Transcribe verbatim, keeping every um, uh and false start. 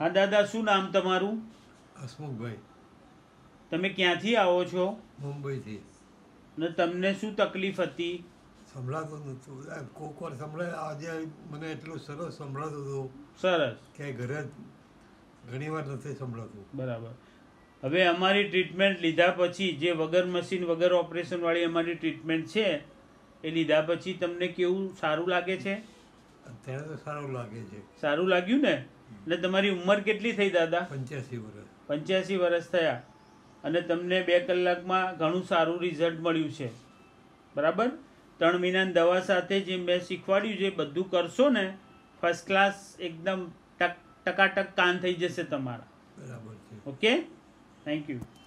હા દાદા, શું નામ તમારું? હસમુખભાઈ. તમે ક્યાંથી આવો છો? મુંબઈથી. ને તમને શું તકલીફ હતી? સંભળાતું નહોતું. કોક વાર સંભળાય. આજે મને એટલું સરસ સંભળાતું હતું સરસ. કે ઘરે ઘણી વાર નથી સંભળાતું. બરાબર. હવે અમારી ટ્રીટમેન્ટ લીધા પછી, જે વગર મશીન વગર ઓપરેશનવાળી અમારી ટ્રીટમેન્ટ છે, એ લીધા પછી તમને કેવું સારું લાગે છે? અત્યારે તો સારું લાગે છે. સારું લાગ્યું ને? એટલે તમારી ઉંમર કેટલી થઈ દાદા? પંચ્યાસી વર્ષ. પંચ્યાસી વર્ષ થયા અને તમને બે કલાકમાં ઘણું સારું રિઝલ્ટ મળ્યું છે. બરાબર? ત્રણ મહિનાની દવા સાથે જે મેં શીખવાડ્યું છે બધું કરશો ને, ફર્સ્ટ ક્લાસ એકદમ ટક ટકાટક કાન થઈ જશે તમારા. બરાબર છે. Okay, thank you.